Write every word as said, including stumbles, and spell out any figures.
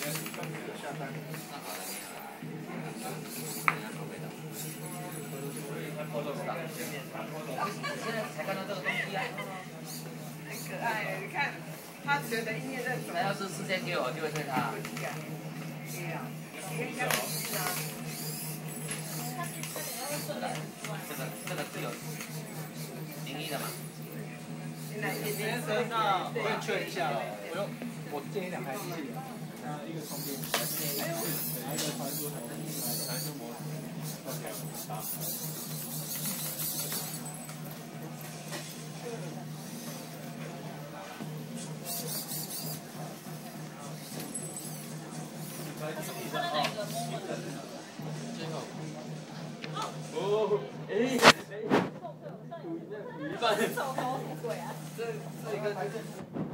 下单。那好了，你好了。人家口味的。你现在才看到这个东西啊？ 很可爱，你看，他觉得音乐在走。 他要是事先给我，就会推他。 对呀，你应该不是啊。 这个这个是有名义的嘛？ 先生，那我可以确认一下哦，我用我建议两台机器人，那一个充电器，对，一个传输模组，传输模组 ，OK， 好。 最后。 哦，哎哎， 手头，手头，手头什么鬼啊？ 这这一个。